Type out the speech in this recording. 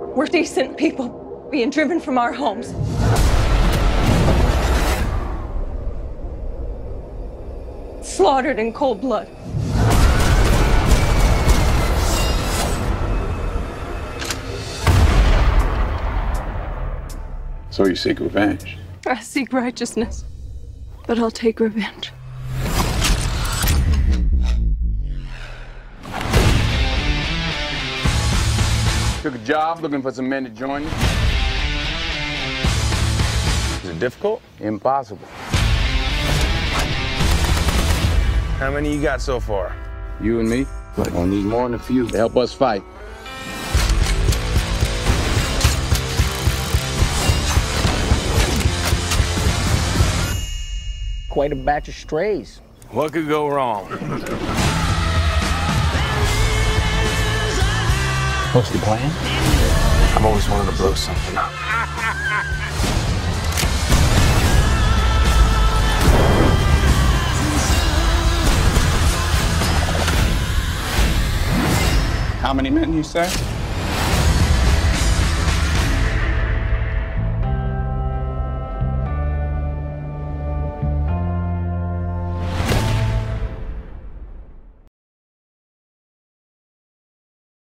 We're decent people being driven from our homes. Slaughtered in cold blood. So you seek revenge? I seek righteousness, but I'll take revenge. Took a job looking for some men to join you. Is it difficult? Impossible. How many you got so far? You and me? But we'll need more than a few to help us fight. Quite a batch of strays. What could go wrong? What's the plan? I've always wanted to blow something up. How many men, you say?